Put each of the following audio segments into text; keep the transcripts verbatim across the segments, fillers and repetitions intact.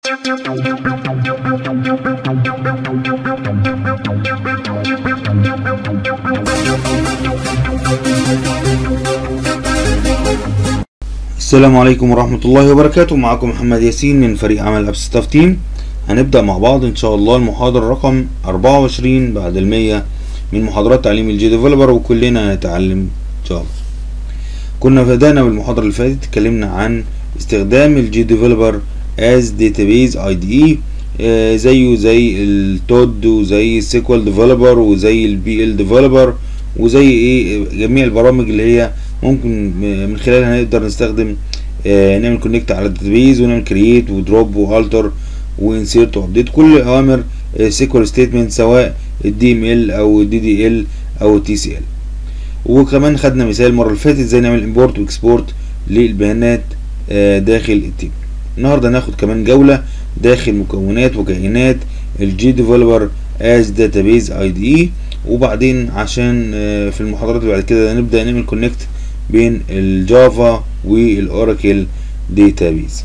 السلام عليكم ورحمة الله وبركاته. معكم محمد ياسين من فريق عمل ابس ستاف تيم. هنبدأ مع بعض ان شاء الله المحاضرة رقم أربعة وعشرين بعد المية من محاضرات تعليم الجي ديفلوبر، وكلنا هنتعلم جافا. كنا بدأنا بالمحاضرة اللي فاتت اتكلمنا عن استخدام الجي ديفلوبر از داتابيز اي دي اي، زيه زي التود وزي السيكوال ديفلوبر وزي البي ال ديفلوبر وزي ايه جميع البرامج اللي هي ممكن من خلالها نقدر نستخدم آه نعمل كونكت على الداتابيز ونعمل كرييت ودروب والتر وانسيرت وابديت، كل اوامر سيكوال ستيتمنت سواء الدي ام ال او الدي دي ال او التي سي ال. وكمان خدنا مثال المره اللي فاتت ازاي نعمل امبورت واكسبورت للبيانات آه داخل التيم. النهارده هناخد كمان جوله داخل مكونات وكائنات الجي ديفلوبر از داتابيز اي دي اي، وبعدين عشان آه في المحاضرات اللي بعد كده نبدا نعمل كونكت بين الجافا والاوراكل داتابيز.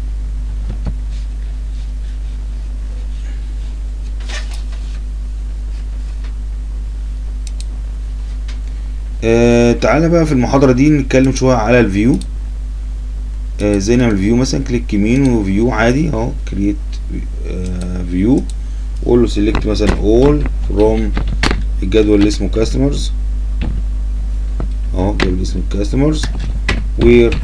آه تعالى بقى في المحاضرة دي نتكلم شوية على الفيو، ازاي آه نعمل فيو. مثلا كليك يمين وفيو عادي اهو، كرييت فيو وقول له سيلكت مثلا all from الجدول اللي اسمه كاستمرز اهو، جاب لي اسم الكاستمرز وير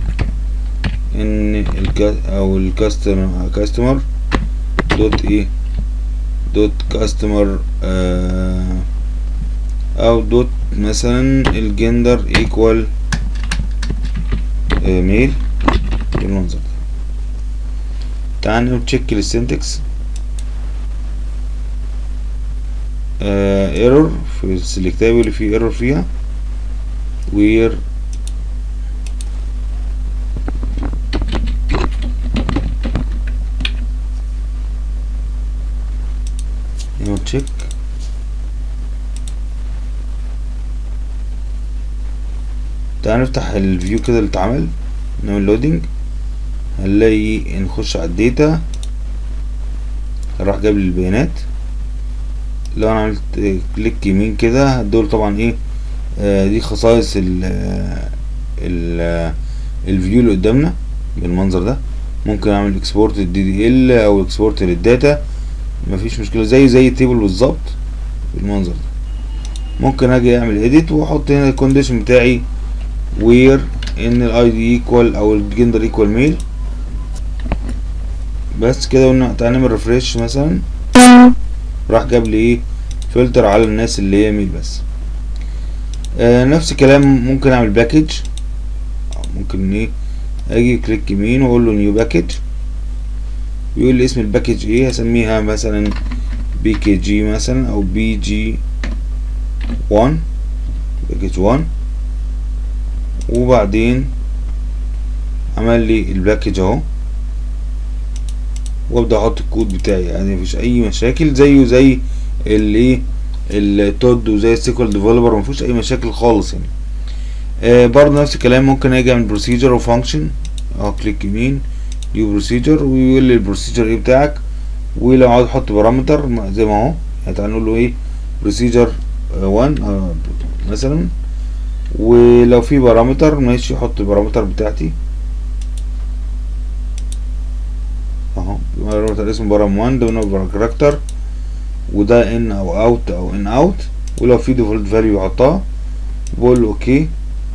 ان الك او الكاستمر كاستمر دوت ايه دوت كاستمر آه او دوت مثلا الجندر ايكوال آه ميل بالمنظر ده. تعال نتشيك السنتكس ايرور في السلكتابل اللي فيه ايرور فيها where check تعال نفتح الفيو كده اللي اتعمل، نعمل لودنج، هنلاقي نخش على الداتا راح جاب لي البيانات. لو انا عملت كليك يمين كده دول طبعا ايه آه دي خصائص ال ال الفيو اللي قدامنا بالمنظر ده. ممكن اعمل اكسبورت للدي دي ال او اكسبورت للداتا، مفيش مشكله، زي زي التيبل بالظبط بالمنظر ده. ممكن اجي اعمل اديت واحط هنا الكونديشن بتاعي وير ان الاي دي ايكوال او الجندر ايكوال ميل، بس كده. قلنا تعالى نعمل ريفريش مثلا، راح جاب لي ايه فلتر على الناس اللي هي ميل بس. آه نفس الكلام ممكن اعمل باكج، ممكن ايه اجي كليك يمين واقول له نيو باكج، ويقول لي اسم الباكج ايه، هسميها مثلا بي كي جي مثلا او بي جي واحد باكج واحد، وبعدين عمل لي الباكج اهو، وابدا احط الكود بتاعي. يعني مفيش اي مشاكل، زيه زي اللي التود وزي السيكوال ديفلوبر، مفيش اي مشاكل خالص يعني. آه برضه نفس الكلام ممكن اجي اعمل بروسيجر وفانكشن اهو، كليك يمين نيو بروسيجر ويقول لي البروسيجر ايه بتاعك. ولو عاوز احط بارامتر زي ما اهو، يعني تعال نقول له ايه بروسيجر واحد آه مثلا، ولو في بارامتر ماشي احط البارامتر بتاعتي اهو، بارامتر اسمه بارام واحد ده نوع كاركتر، وده ان او اوت او ان اوت، ولو في ديفولت فاليو يحطها. بقول له اوكي،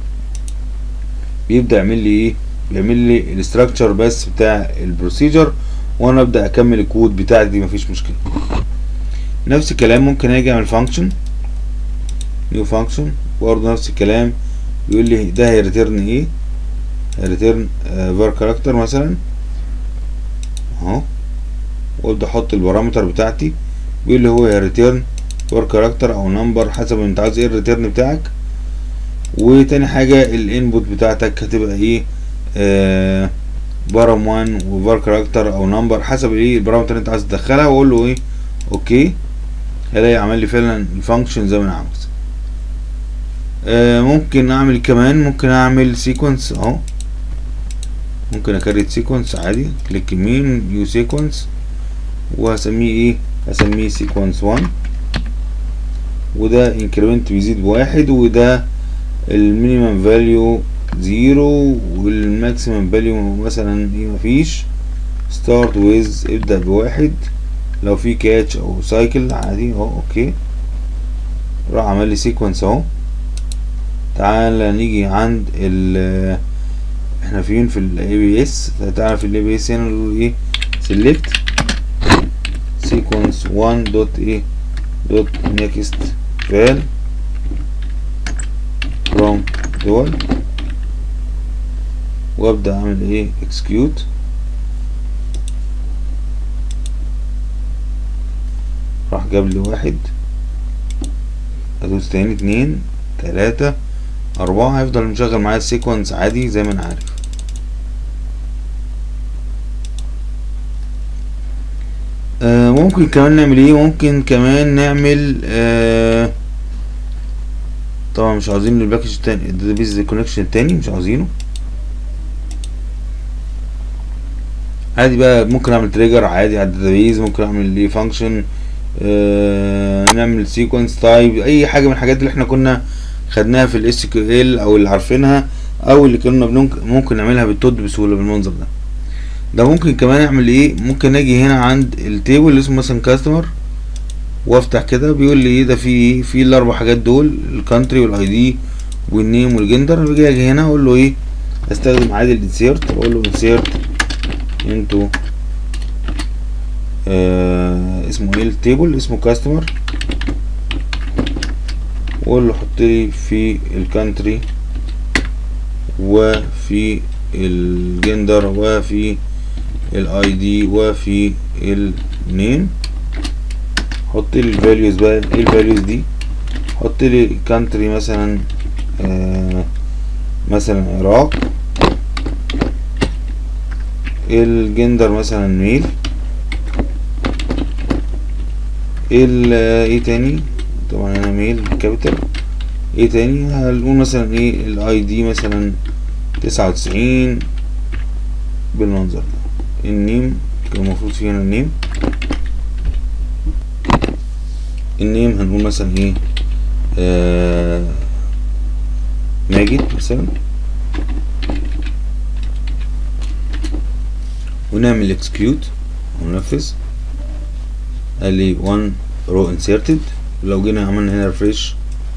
بيبدا يعمل لي ايه بيعمل لي الاستراكشر بس بتاع البروسيجر، وانا ابدا اكمل الكود بتاعتي دي مفيش مشكله. نفس الكلام ممكن اجي اعمل فانكشن نيو فانكشن، برضه نفس الكلام يقول لي ده هيريتيرن ايه، هيريتيرن فار كاركتر مثلا اهو، وابدا احط البارامتر بتاعتي، بيقول لي هو هيريتيرن فار كاركتر او نمبر حسب انت عايز ايه الريتيرن بتاعك. وتاني حاجه الانبوت بتاعتك هتبقى ايه آه بارام واحد وفار كاركتر او نمبر حسب ايه البارامتر اللي انت عايز تدخلها، واقول له ايه اوكي، هلاقي عمل لي فعلا الفانكشن زي ما انا عاوز. آه ممكن اعمل كمان ممكن اعمل سيكونس اهو، ممكن اكريت سيكونس عادي، كليك يمين نيو سيكونس، وهسميه ايه؟ هسميه سيكونس واحد، وده انكريمنت بيزيد بواحد، وده المينيمم فاليو زيرو، والماكسيمم فاليو مثلا ايه مفيش. ستارت ويز ابدأ بواحد، لو في كاتش او سايكل عادي اهو. اوكي راح عمل لي سيكونس اهو. تعالى نيجي عند ال احنا فين في الاي بي اس. تعالى في الاي بي اس هنا نقول ايه؟ سيلكت سيكونس واحد دوت ايه دوت نيكست فال فروم دول، وابدا اعمل ايه؟ اكسكيوت. راح جاب لي واحد، ادوس تاني اتنين تلاتة اربعة، هيفضل مشغل معايا السيكونس عادي زي ما انا عارف. آه ممكن كمان نعمل ايه؟ ممكن كمان نعمل آه طبعا مش عاوزين الباكج التاني، الداتابيز كونكشن التاني مش عاوزينه عادي بقى. ممكن اعمل تريجر عادي على الداتابيز، ممكن اعمل ايه فانكشن، آه نعمل سيكونس تايب، اي حاجه من الحاجات اللي احنا كنا خدناها في الاس كيو ال او اللي عارفينها او اللي كنا ممكن نعملها بالتود بسهوله بالمنظر ده. ده ممكن كمان اعمل ايه؟ ممكن اجي هنا عند التيبل اللي اسمه مثلا كاستمر، وافتح كده بيقول لي ايه ده؟ في ايه؟ في الاربع حاجات دول، الكانتري والاي دي والنيم والجندر. باجي اجي هنا اقول له ايه؟ استخدم عادي الانسيرت، اقول له انسيرت انتو آه اسمه ايه التيبل؟ اسمه كاستمر، واقول له حط لي في الكانتري وفي الجندر وفي الاي دي وفي النيم. حط لي الفاليوز بقى. ايه الفاليوز دي؟ حط لي كانتري مثلا آه مثلا عراق، الجندر مثلا ميل، ايه تاني؟ طبعا انا ميل كابيتال. ايه تاني؟ هنقول مثلا ايه الاي دي مثلا تسعة وتسعين بالمنظر ده. النيم كان المفروض فيه هنا النيم، النيم هنقول مثلا ايه آه ماجد مثلا، ونعمل اكسكيوت وننفذ. قال لي one row inserted. لو جينا عملنا هنا ريفريش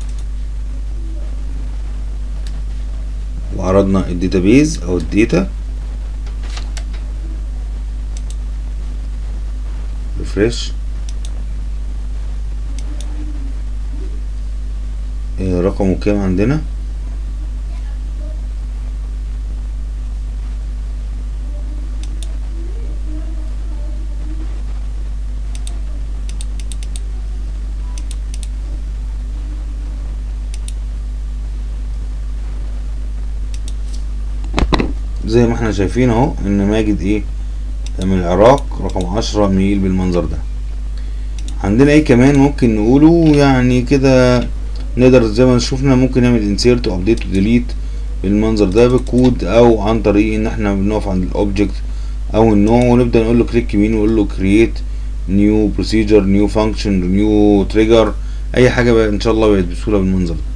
وعرضنا الداتابيز او الداتا، ريفريش إيه رقمه كام عندنا؟ زي ما احنا شايفين اهو ان ماجد ايه من العراق رقم عشرة ميل بالمنظر ده. عندنا ايه كمان ممكن نقوله؟ يعني كده نقدر زي ما شوفنا ممكن نعمل انسيرت وابديت وديليت بالمنظر ده بالكود، او عن طريق ان احنا بنقف عند الاوبجكت او النوع ونبدا نقول له كليك يمين ونقول له كرييت نيو بروسيجر نيو فانكشن نيو تريجر، اي حاجه بقى ان شاء الله بقت بسهوله بالمنظر ده.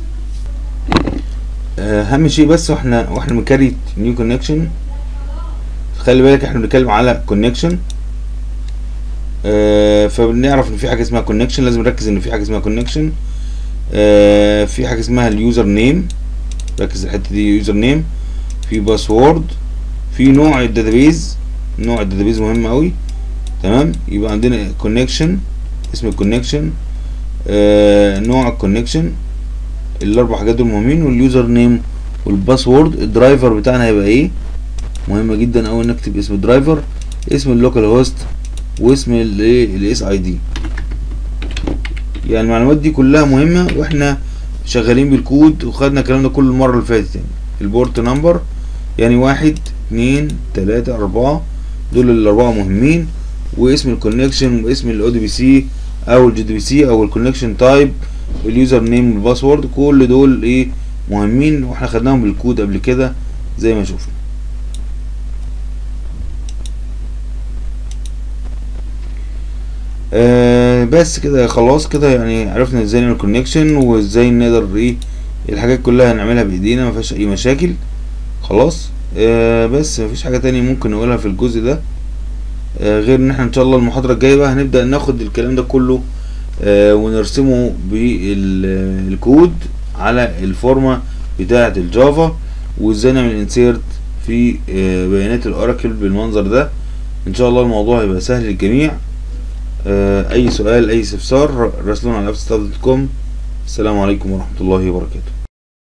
اهم شيء بس واحنا واحنا بنكريت نيو كونكشن خلي بالك احنا بنتكلم على كونكشن، آه فبنعرف ان في حاجه اسمها كونكشن، لازم نركز ان في حاجه اسمها كونكشن. آه في حاجه اسمها اليوزر نيم، ركز الحته دي، يوزر نيم، في باسورد، في نوع الداتابيز، نوع الداتابيز مهم قوي. تمام، يبقى عندنا كونكشن، اسم الكونكشن، آه نوع الكونكشن، الاربع حاجات دول مهمين، واليوزر نيم والباسورد. الدرايفر بتاعنا هيبقى ايه؟ مهمه جدا اوي نكتب اسم الدرايفر، اسم اللوكال هوست، واسم الايه الاس اي دي. يعني المعلومات دي كلها مهمه واحنا شغالين بالكود، وخدنا الكلام ده كل المره اللي فاتت. يعني البورت نمبر يعني واحد اتنين تلاته اربعه، دول الاربعه مهمين، واسم الكونكشن واسم الاو دي بي سي او الجي دي بي سي او الكونكشن تايب، اليوزر نيم والباسورد، كل دول ايه مهمين واحنا خدناهم بالكود قبل كده زي ما شوفنا. آه بس كده خلاص كده، يعني عرفنا ازاي نعمل كونكشن وازاي نقدر ايه الحاجات كلها نعملها بايدينا، مفيهاش اي مشاكل. خلاص. آه بس مفيش حاجة تانية ممكن نقولها في الجزء ده، آه غير ان احنا ان شاء الله المحاضرة الجاية بقى هنبدأ ناخد الكلام ده كله آه ونرسمه بالكود على الفورمة بتاعة الجافا، وازاي نعمل انسيرت في آه بيانات الاوراكل بالمنظر ده. ان شاء الله الموضوع هيبقى سهل للجميع. آه اي سؤال اي استفسار راسلونا على ابس ستاف دوت كوم. السلام عليكم ورحمة الله وبركاته.